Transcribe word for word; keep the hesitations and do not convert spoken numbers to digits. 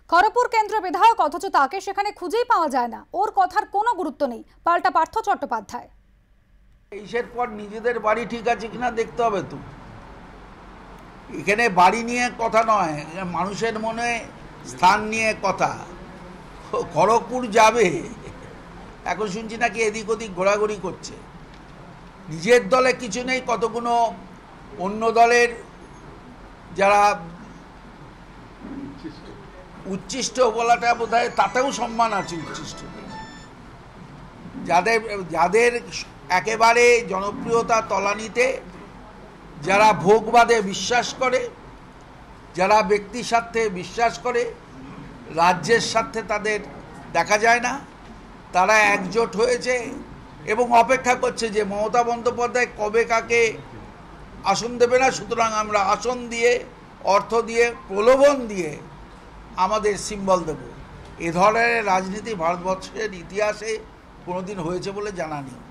খড়গপুর কেন্দ্র বিধায়ক অথচ তাকে সেখানে খুঁজেই পাওয়া যায় না। ওর কথার কোনো গুরুত্ব নেই, পাল্টা পার্থ চট্টোপাধ্যায়। এইসের পর নিজেদের বাড়ি ঠিক আছে কিনা দেখতে হবে। তো এখানে বাড়ি নিয়ে কথা নয়, মানুষের মনে স্থান নিয়ে কথা। খড়গপুর যাবে, এখন শুনছি নাকি এদিক ওদিক ঘোরাঘুরি করছে। নিজের দলে কিছু নেই, কতগুলো অন্য দলের যারা উচ্ছিষ্ট বলাটা বোধ হয় তাতেও সম্মান আছে। উচ্ছিষ্ট যাদের যাদের একেবারে জনপ্রিয়তা তলানিতে, যারা ভোগবাদে বিশ্বাস করে, যারা ব্যক্তি স্বার্থে বিশ্বাস করে, রাজ্যের স্বার্থে তাদের দেখা যায় না, তারা একজোট হয়েছে এবং অপেক্ষা করছে যে মমতা বন্দ্যোপাধ্যায় কবে কাকে আসন দেবে না। সুতরাং আমরা আসন দিয়ে, অর্থ দিয়ে, প্রলোভন দিয়ে আমাদের সিম্বল দেব। এ ধরনের রাজনীতি ভারতবর্ষের ইতিহাসে কোনোদিন হয়েছে বলে জানা নেই।